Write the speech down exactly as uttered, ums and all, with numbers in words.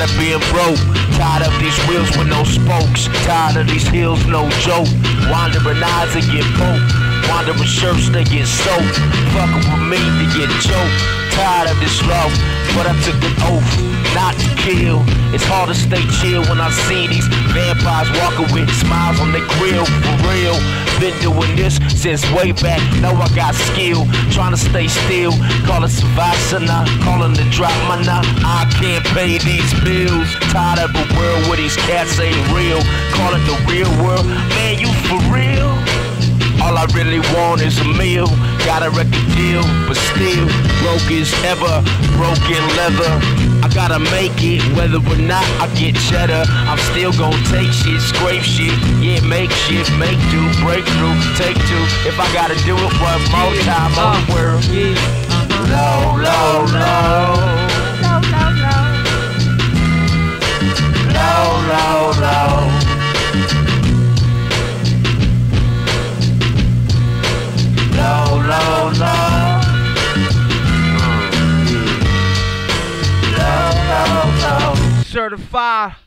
Tired of being broke, tired of these wheels with no spokes, tired of these hills, no joke. Wandering eyes that get poked, wandering shirts that get soaked, fucking with me to get choked. Tired of this love, but I took an oath not to kill. It's hard to stay chill when I see these vampires walking with smiles on their grill. For real, been doing this since way back. Know I got skill, trying to stay still. Call it Savasana, calling to drop my knot. I can't pay these bills. Tired of a world where these cats ain't real. Call it the real world, man, you for real? All I really want is a meal. Got a record deal, but still broke as ever, broken leather. I gotta make it, whether or not I get cheddar. I'm still gon' take shit, scrape shit, yeah, make shit, make do, break through, take two. If I gotta do it one more time on the world. Low, low, low. Low, low, low. Low, low, low. Low, low, low. Certified